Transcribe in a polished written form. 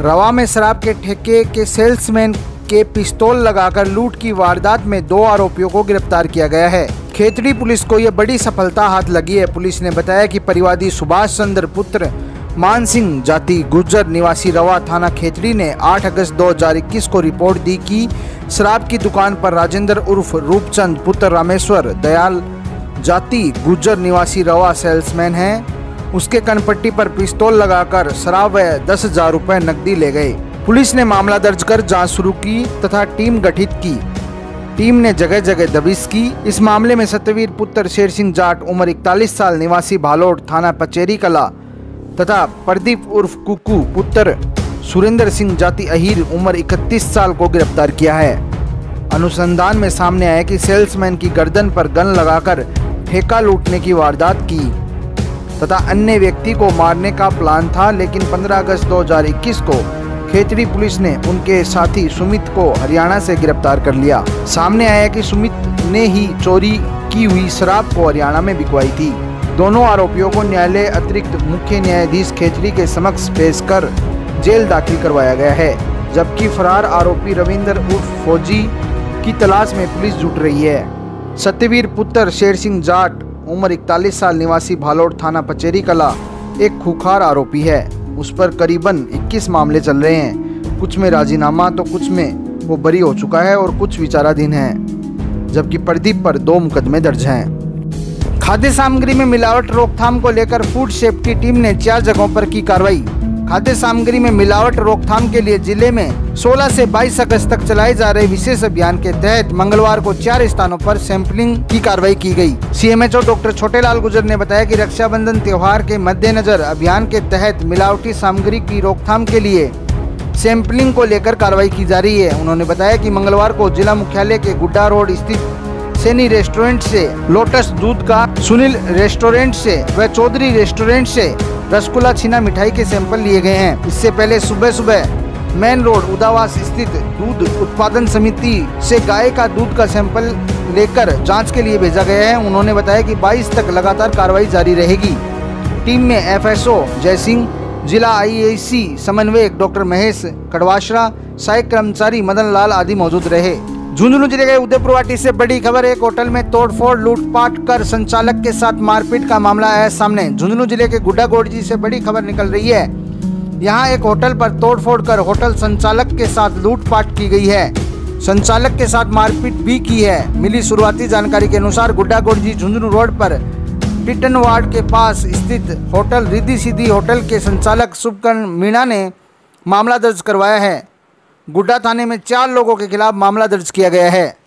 रवा में शराब के ठेके के सेल्समैन के पिस्तौल लगाकर लूट की वारदात में 2 आरोपियों को गिरफ्तार किया गया है। खेतड़ी पुलिस को यह बड़ी सफलता हाथ लगी है। पुलिस ने बताया कि परिवादी सुभाष चंद्र पुत्र मान सिंह जाति गुर्जर निवासी रवा थाना खेतड़ी ने 8 अगस्त 2021 को रिपोर्ट दी कि शराब की दुकान पर राजेंद्र उर्फ रूपचंद पुत्र रामेश्वर दयाल जाति गुर्जर निवासी रवा सेल्समैन है, उसके कनपट्टी पर पिस्तौल लगाकर शराब व 10,000 रुपये नकदी ले गए। पुलिस ने मामला दर्ज कर जांच शुरू की तथा टीम गठित की। टीम ने जगह जगह दबिश की। इस मामले में सत्यवीर पुत्र शेर सिंह जाट उम्र 41 साल निवासी भालोड़ थाना पचेरी कला तथा प्रदीप उर्फ कुकू पुत्र सुरेंद्र सिंह जाति अहीर उम्र 31 साल को गिरफ्तार किया है। अनुसंधान में सामने आया कि सेल्समैन की गर्दन पर गन लगाकर ठेका लूटने की वारदात की तथा अन्य व्यक्ति को मारने का प्लान था, लेकिन 15 अगस्त 2021 को खेतड़ी पुलिस ने उनके साथी सुमित को हरियाणा से गिरफ्तार कर लिया। सामने आया कि सुमित ने ही चोरी की हुई शराब को हरियाणा में बिकवाई थी। दोनों आरोपियों को न्यायालय अतिरिक्त मुख्य न्यायाधीश खेतड़ी के समक्ष पेश कर जेल दाखिल करवाया गया है, जबकि फरार आरोपी रविंद्र उर्फ फौजी की तलाश में पुलिस जुट रही है। सत्यवीर पुत्र शेर सिंह जाट उम्र 41 साल निवासी भालोड़ थाना पचेरी कला एक खूंखार आरोपी है। उस पर करीबन 21 मामले चल रहे हैं। कुछ में राजीनामा तो कुछ में वो बरी हो चुका है और कुछ विचाराधीन है, जबकि प्रदीप पर 2 मुकदमे दर्ज हैं। खाद्य सामग्री में मिलावट रोकथाम को लेकर फूड सेफ्टी टीम ने 4 जगहों पर की कार्रवाई। खाद्य सामग्री में मिलावट रोकथाम के लिए जिले में 16 से 22 अगस्त तक चलाए जा रहे विशेष अभियान के तहत मंगलवार को 4 स्थानों पर सैंपलिंग की कार्रवाई की गई। सीएमएचओ डॉक्टर छोटेलाल गुर्जर ने बताया कि रक्षाबंधन त्योहार के मद्देनजर अभियान के तहत मिलावटी सामग्री की रोकथाम के लिए सैंपलिंग को लेकर कार्रवाई की जा रही है। उन्होंने बताया कि मंगलवार को जिला मुख्यालय के गुड्डा रोड स्थित सैनी रेस्टोरेंट से लोटस दूध का, सुनील रेस्टोरेंट से व चौधरी रेस्टोरेंट से रसगुल्ला छीना मिठाई के सैंपल लिए गए हैं। इससे पहले सुबह सुबह मेन रोड उदावास स्थित दूध उत्पादन समिति से गाय का दूध का सैंपल लेकर जांच के लिए भेजा गया है। उन्होंने बताया कि 22 तक लगातार कार्रवाई जारी रहेगी। टीम में एफएसओ जय सिंह, जिला आईएसी समन्वयक डॉक्टर महेश कड़वाशरा, सहायक कर्मचारी मदन लाल आदि मौजूद रहे। झुंझुनू जिले के उदयपुरवाटी से बड़ी खबर। एक होटल में तोड़फोड़ लूटपाट कर संचालक के साथ मारपीट का मामला आया सामने। झुंझुनू जिले के गुड्डा गोड़जी से बड़ी खबर निकल रही है। यहां एक होटल पर तोड़फोड़ कर होटल संचालक के साथ लूटपाट की गई है। संचालक के साथ मारपीट भी की है। मिली शुरुआती जानकारी के अनुसार गुड्डा गोड़जी झुंझुनू रोड पर टिटनवाड़ के पास स्थित होटल रिद्धि सिद्धि होटल के संचालक शुभकर्ण मीणा ने मामला दर्ज करवाया है। गुड्डा थाने में 4 लोगों के खिलाफ मामला दर्ज किया गया है।